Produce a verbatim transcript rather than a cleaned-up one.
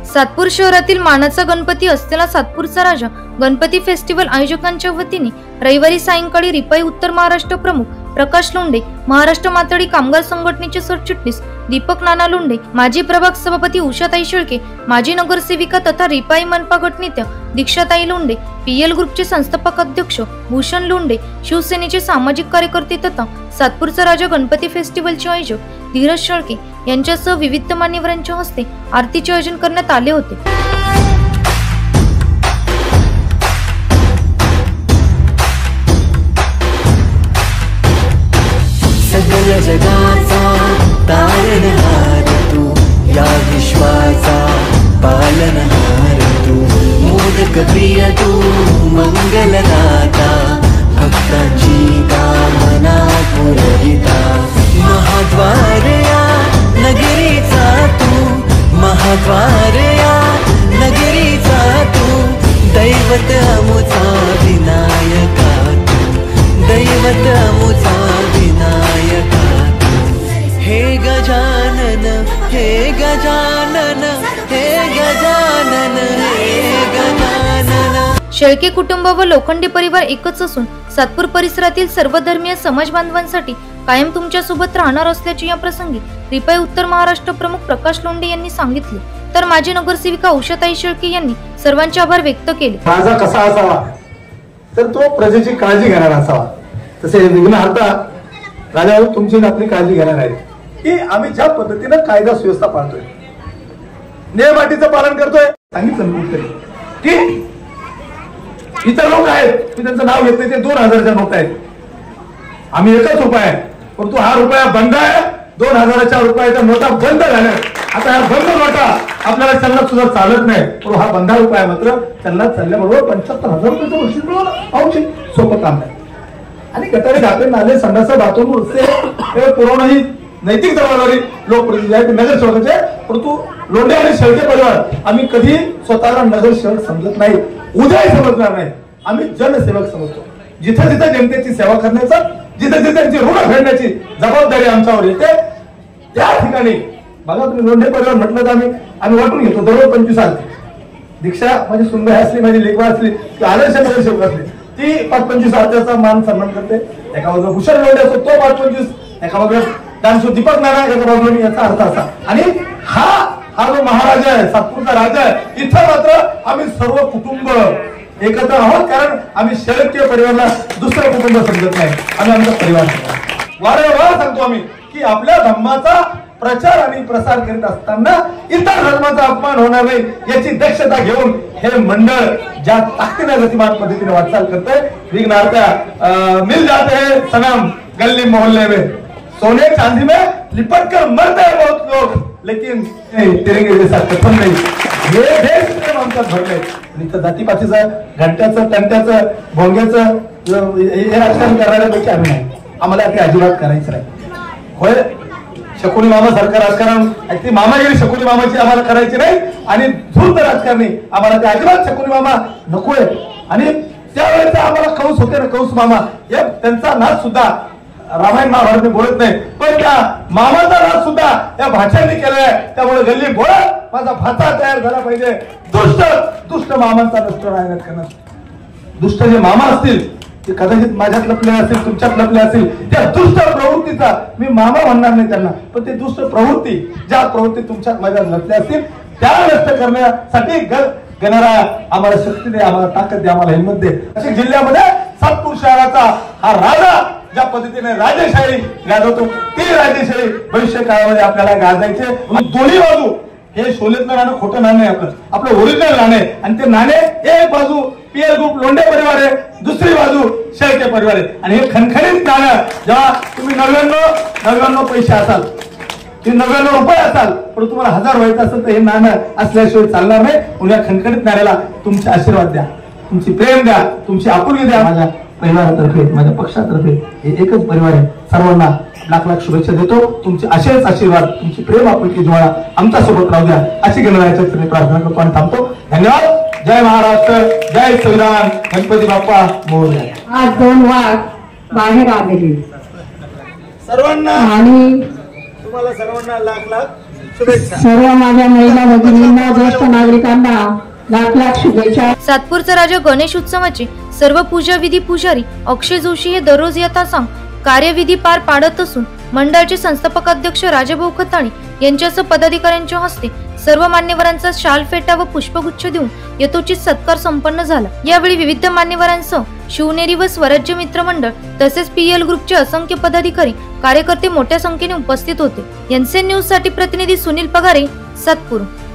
सातपूर शहरातील मानाचा गणपती असलेला सातपूरचा राजा गणपती फेस्टिवल आयोजकांच्या वतीने रविवारी सायंकाळी रिपाई उत्तर महाराष्ट्र प्रमुख प्रकाश लोंढे, महाराष्ट्र माथाडी कामगार संघटनेचे सरचिटणीस दीपक नाना लोंढे, माजी प्रभाग सभापती उषाताई शेळके, माजी नगरसेविका तथा रिपाई मनपा गटनेत्या दीक्षाताई लोंढे, पीएल ग्रुपचे संस्थापक अध्यक्ष भूषण लोंढे, शिवसेनेचे सामाजिक कार्यकर्ते तथा सातपूरचा राजा गणपती फेस्टिवलचे आयोजक धीरज शेळके यांच्यासह विविध मान्यवरांच्या हस्ते आरतीचे आयोजन करण्यात आले होते। सगळ्या जगाचा तारणहार तू, या विश्वाचा पालनहार तू, मोदक प्रिय तू, मंगलदाता, भक्तांची कामना पुरविता, महाद्वार या नगरीचा तू, महाद्वार या नगरीचा तू, दैवत अमुचा विनायका तू, दैवत अमुचा विनायका तू, हे गजानन हे गजानन हे गजानन हे गजानन। शेळके कुटुंब व लोखंडे परिवार एकच असून सातपूर परिसरातील सर्व धर्मीय समाज बांधवांसाठी कायम तुमच्या सोबत राहणार असल्याचे या प्रसंगी रिपाई उत्तर महाराष्ट्र प्रमुख प्रकाश लोंढे यांनी सांगितले। तर माजी नगरसेविका उषाताई शेळके यांनी सर्वांचे आभार व्यक्त केले। राजा कसा असावा तर तो प्रजेची काळजी घेणारा असावा, तसे विघ्नहर्ता राजा तुमची आपली काळजी घेणार आहे की आम्ही ज्या पद्धतीने कायदा सुव्यवस्था पाळतोय, नियमाटीचं पालन करतोय, सांगितलं की इतर लोक आहेत मी त्यांचं नाव घेत नाही, ते दोन हजारच्या नोट आहेत, आम्ही एकच रुपये परंतु हा रुपया बंद आहे, दोन हजाराच्या रुपयाच्या नोटा बंद झाल्या। आता ह्या बंद नोटा आपल्याला चलनात सुद्धा चालत नाही, पण हा बंधा रुपया मात्र चलनात चालल्याबरोबर पंच्याहत्तर हजार रुपयाचं बक्षीस मिळवणं सोपं काम नाही। आणि गटारी घाटे नाले संडास बाथरूम रस्ते पुरवणं ही नैतिक जबाबदारी लोकप्रतिनिधी नगरसेवकाचे, परंतु लोंढे आणि शेळके परिवार आम्ही कधी स्वतःला नगरसेवक समजत नाही, उद्याही समजणार नाही, आम्ही जनसेवक समजतो। जिथे जिथे जनतेची सेवा करण्याचा, जिथे जिथे त्यांची ऋण फेडण्याची जबाबदारी आमच्यावर येते त्या ठिकाणी बघा तुम्ही लोंढे परिवार म्हटलं तर आम्ही आम्ही वाटून घेतो दररोज पंचवीस आले दीक्षा माझी सुंदर असली, माझी लेखवा असली की आदर्श नगरसेवक असली ती पाच पंचवीस आरतीचा मान सन्मान करते। एका बाजूला भूषण लोंढे असतो तो पाच पंचवीस, एका बाजूला डान्सो दीपक नाना, एका बाजूला मी, याचा अर्थ असा। आणि हा हा जो महाराजा आहे, सातपूरचा राजा आहे, इथं मात्र आम्ही सर्व कुटुंब एकत्र आहोत, कारण आम्ही शेळके परिवाराला दुसरं कुटुंब समजत नाही, आम्ही आमचा परिवार वारंवार सांगतो आम्ही की आपल्या धर्माचा प्रचार आणि प्रसार करीत असताना इतर धर्माचा अपमान होणार नाही याची दक्षता घेऊन हे मंडळ ज्या ताकदीने गतिमान पद्धतीने वाटचाल करते। विघ्नहर्ता मिल जाते हैं सनम गली मोहल्ले में, सोने चांदी में लिपट कर मरते हैं बहुत लोग, लेकिन तिरंगे जैसा कथन नहीं। हे देश आमच्यात भरले, इथं जातीपातीचं घंट्याचं टंट्याचं भोंग्याचं हे राजकारण करणाऱ्यापैकी आम्ही नाही, आम्हाला ते अजिबात करायचं नाही। होय शकुनी मामा सारखं राजकारण, ती मामागिरी शकुनी मामाची आम्हाला करायची नाही, आणि धूर्त राजकारणी आम्हाला ते अजिबात शकुनी मामा नकोय। आणि त्यावेळेचा आम्हाला कौस होते ना, कौस मामा, या त्यांचा नाच सुद्धा रामायण महाभारत मी बोलत नाही, पण त्या मामाचा नाच सुद्धा त्या भाषांनी केलाय, त्यामुळे गल्ली बोलत माझा भाचा तयार झाला पाहिजे। दुष्ट दुष्ट मामांचा नष्ट राहण्यात करणार, दुष्ट जे मामा असतील ते कदाचित माझ्यात लपले असतील, तुमच्यात लपले असतील, त्या दुष्ट प्रवृत्तीचा मी मामा म्हणणार नाही त्यांना, पण ते दुष्ट प्रवृत्ती ज्या प्रवृत्ती तुमच्यात माझ्यात लपल्या असतील त्या नष्ट करण्यासाठी गणरा आम्हाला शक्ती दे, आम्हाला ताकद दे, आम्हाला हिंमत दे। नाशिक जिल्ह्यामध्ये सातपूर शहराचा हा राजा ज्या पद्धतीने राजेशाही गाजवतो ती राजेशाही भविष्य काळामध्ये आपल्याला गाजायचे। दोन्ही बाजू हे शोलेतलं नाणं खोटं नाणं आहे, आपलं आपलं ओरिजिनल नाणं आहे, आणि ते नाणे एक बाजू पीएल ग्रुप लोंढे परिवार आहे, दुसरी बाजू शेळके परिवार आहे, आणि हे खणखणीत नाणं जेव्हा तुम्ही नव्याण्णव नव्याण्णव पैसे असाल, ते नव्याण्णव रुपये असाल, पण तुम्हाला हजार व्हायचं असेल तर हे नाणं असल्याशिवाय चालणार नाही। म्हणून या खणखणीत नाण्याला तुमचे आशीर्वाद द्या, तुमची प्रेम द्या, तुमची आपुलकी द्या। माझ्या परिवारातर्फे, माझ्या पक्षातर्फे हे एकच परिवार आहे, सर्वांना लाख लाख शुभेच्छा देतो। तुमचे असेच आशीर्वाद, तुमची प्रेम आपुलकी ज्वाळा आमच्या सोबत राहू द्या अशी गणरायाच्या चरणी प्रार्थना करतो आणि थांबतो। धन्यवाद। जय महाराष्ट्र, जय संविधान, गणपती बाप्पा मोरया। आज दोन वाघ बाहेर आलेली सर्वांना आणि तुम्हाला सर्वांना लाख लाख शुभेच्छा. सर्व माझ्या महिला भगिनींना, ज्येष्ठ नागरिकांना लाख लाख शुभेच्छा. सातपूरचा राजा गणेश उत्सवाचे सर्व पूजा विधी पुजारी अक्षय जोशी हे दररोज यथासांग कार्यविधी पार पाडत असून मंडळाचे संस्थापक अध्यक्ष राजाभाऊ खताणी यांच्यासह पदाधिकाऱ्यांच्या हस्ते सर्व मान्यवरांचा शाल फेटा व पुष्पगुच्छ देऊन यथोचित सत्कार संपन्न झाला. यावेळी विविध मान्यवरांसह शिवनेरी व स्वराज्य मित्र मंडळ तसेच पीएल ग्रुपचे असंख्य पदाधिकारी कार्यकर्ते मोठ्या संख्येने उपस्थित होते. एनसीएन न्यूज साठी प्रतिनिधी सुनील पगारे, सातपूर.